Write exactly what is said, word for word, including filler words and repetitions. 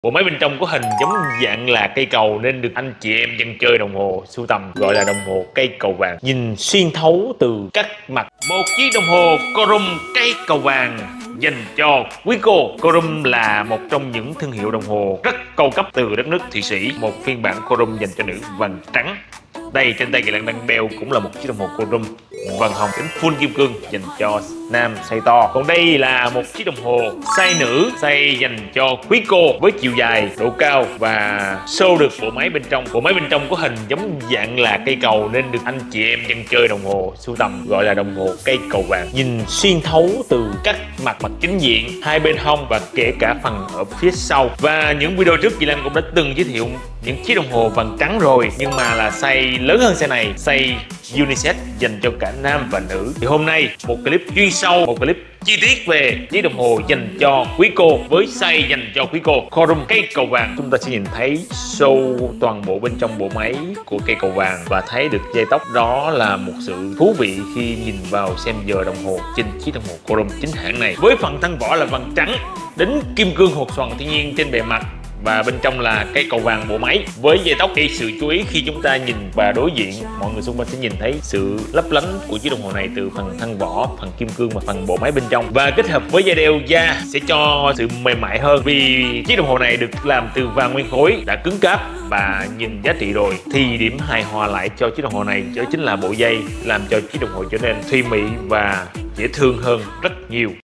Bộ máy bên trong có hình giống dạng là cây cầu nên được anh chị em dân chơi đồng hồ sưu tầm gọi là đồng hồ cây cầu vàng. Nhìn xuyên thấu từ các mặt. Một chiếc đồng hồ Corum cây cầu vàng dành cho quý cô. Corum là một trong những thương hiệu đồng hồ rất cao cấp từ đất nước Thụy Sĩ. Một phiên bản Corum dành cho nữ vàng trắng. Đây trên tay Kỳ Lan đang đeo cũng là một chiếc đồng hồ Corum vàng hồng tính full kim cương dành cho nam size to. Còn đây là một chiếc đồng hồ size nữ, size dành cho quý cô với chiều dài, độ cao và show được bộ máy bên trong. Bộ máy bên trong có hình giống dạng là cây cầu nên được anh chị em dân chơi đồng hồ sưu tầm gọi là đồng hồ cây cầu vàng. Nhìn xuyên thấu từ các mặt mặt chính diện, hai bên hông và kể cả phần ở phía sau. Và những video trước Kỳ Lan cũng đã từng giới thiệu những chiếc đồng hồ vàng trắng rồi, nhưng mà là size lớn hơn size này, size unisex dành cho cả nam và nữ. Thì hôm nay một clip chuyên sâu, một clip chi tiết về chiếc đồng hồ dành cho quý cô với size dành cho quý cô Corum cây cầu vàng. Chúng ta sẽ nhìn thấy show toàn bộ bên trong bộ máy của cây cầu vàng và thấy được dây tóc. Đó là một sự thú vị khi nhìn vào xem giờ đồng hồ trên chiếc đồng hồ Corum chính hãng này. Với phần thân vỏ là vàng trắng, đính kim cương hột xoàn thiên nhiên trên bề mặt và bên trong là cây cầu vàng bộ máy với dây tóc. Gây sự chú ý khi chúng ta nhìn và đối diện, mọi người xung quanh sẽ nhìn thấy sự lấp lánh của chiếc đồng hồ này từ phần thân vỏ, phần kim cương và phần bộ máy bên trong, và kết hợp với dây đeo da sẽ cho sự mềm mại hơn. Vì chiếc đồng hồ này được làm từ vàng nguyên khối đã cứng cáp và nhìn giá trị rồi, thì điểm hài hòa lại cho chiếc đồng hồ này đó chính là bộ dây làm cho chiếc đồng hồ trở nên thùy mị và dễ thương hơn rất nhiều.